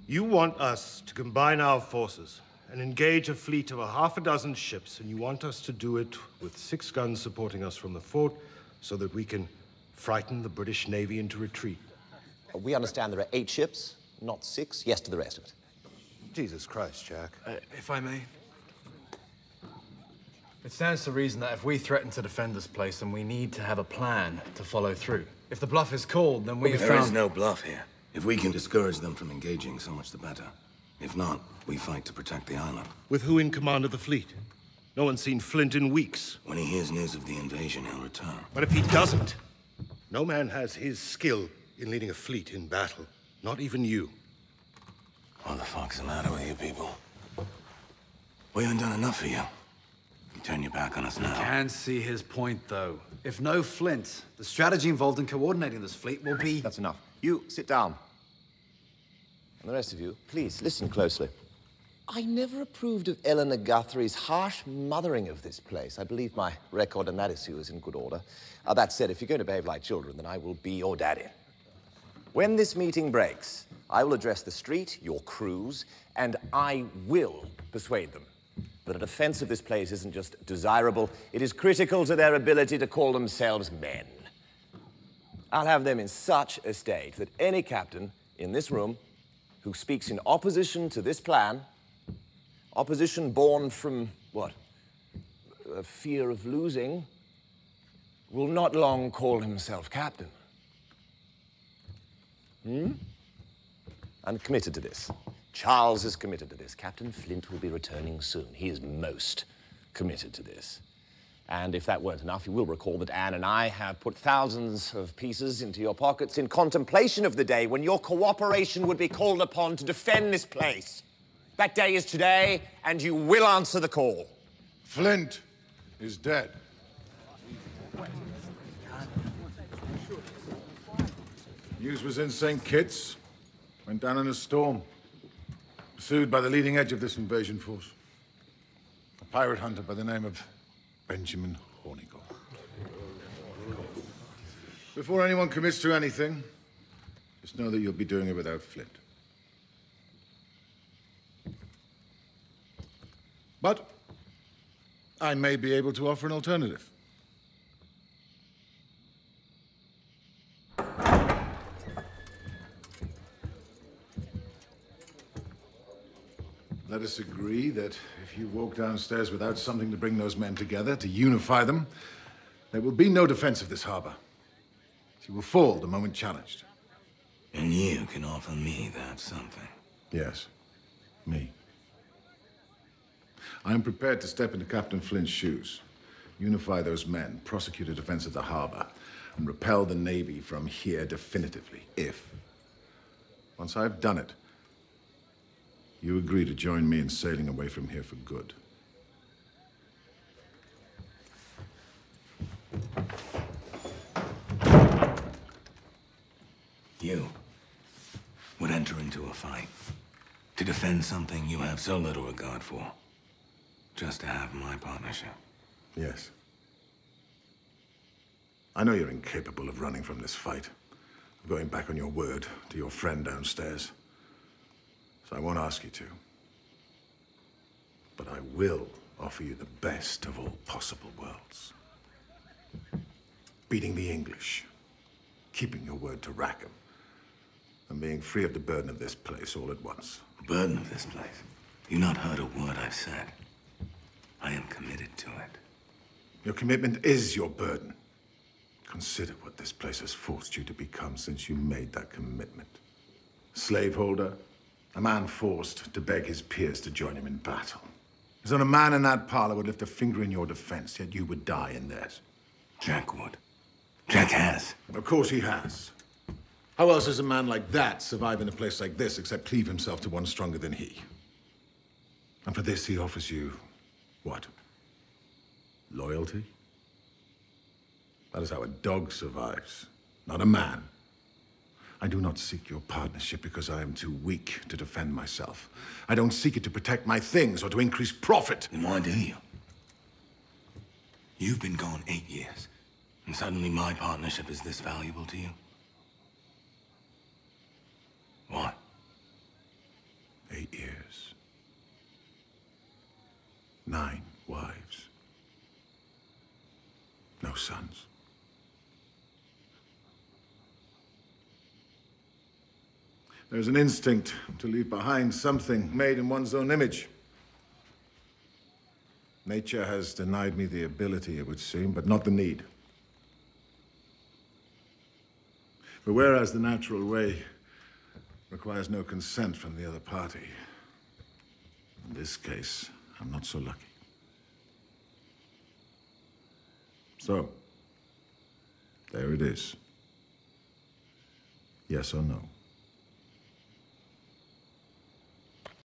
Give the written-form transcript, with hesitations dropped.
You want us to combine our forces and engage a fleet of half a dozen ships, and you want us to do it with 6 guns supporting us from the fort so that we can frighten the British Navy into retreat. We understand there are 8 ships, not 6. Yes to the rest of it. Jesus Christ, Jack. If I may. It stands to reason that if we threaten to defend this place, then we need to have a plan to follow through. If the bluff is called, then we have There found... is no bluff here. If we can discourage them from engaging, so much the better. If not, we fight to protect the island. With who in command of the fleet? No one's seen Flint in weeks. When he hears news of the invasion, he'll return. But if he doesn't, no man has his skill in leading a fleet in battle. Not even you. What the fuck's the matter with you people? We haven't done enough for you. You turn your back on us now. I can see his point, though. If no Flint, the strategy involved in coordinating this fleet will be... That's enough. You, sit down. And the rest of you, please, listen closely. I never approved of Eleanor Guthrie's harsh mothering of this place. I believe my record on that issue is in good order. That said, if you're going to behave like children, then I will be your daddy. When this meeting breaks, I will address the street, your crews, and I will persuade them that a defense of this place isn't just desirable, it is critical to their ability to call themselves men. I'll have them in such a state that any captain in this room who speaks in opposition to this plan, opposition born from, what? A fear of losing, will not long call himself captain. I'm committed to this. Charles is committed to this. Captain Flint will be returning soon. He is most committed to this. And if that weren't enough, you will recall that Anne and I have put thousands of pieces into your pockets in contemplation of the day when your cooperation would be called upon to defend this place. That day is today, and you will answer the call. Flint is dead. News was in St. Kitts. Went down in a storm. Pursued by the leading edge of this invasion force. A pirate hunter by the name of Benjamin Hornigold. Before anyone commits to anything, just know that you'll be doing it without Flint. But I may be able to offer an alternative. Let us agree that if you walk downstairs without something to bring those men together, to unify them, there will be no defense of this harbor. She will fall the moment challenged. And you can offer me that something. Yes, me. I am prepared to step into Captain Flint's shoes, unify those men, prosecute a defense of the harbor, and repel the Navy from here definitively, if, once I've done it, you agree to join me in sailing away from here for good. You would enter into a fight to defend something you have so little regard for, just to have my partnership. Yes. I know you're incapable of running from this fight, of going back on your word to your friend downstairs. So I won't ask you to. But I will offer you the best of all possible worlds. Beating the English, keeping your word to Rackham, and being free of the burden of this place all at once. The burden of this place? You not heard a word I've said. I am committed to it. Your commitment is your burden. Consider what this place has forced you to become since you made that commitment. Slaveholder, a man forced to beg his peers to join him in battle. As though a man in that parlor would lift a finger in your defense, yet you would die in theirs. Jack would. Jack has. Of course he has. How else does a man like that survive in a place like this except cleave himself to one stronger than he? And for this he offers you, what? Loyalty? That is how a dog survives, not a man. I do not seek your partnership because I am too weak to defend myself. I don't seek it to protect my things or to increase profit. Then why do you? You've been gone 8 years, and suddenly my partnership is this valuable to you? Why? sons. There's an instinct to leave behind something made in one's own image. Nature has denied me the ability, it would seem, but not the need. For whereas the natural way requires no consent from the other party, in this case, I'm not so lucky. So, there it is. Yes or no?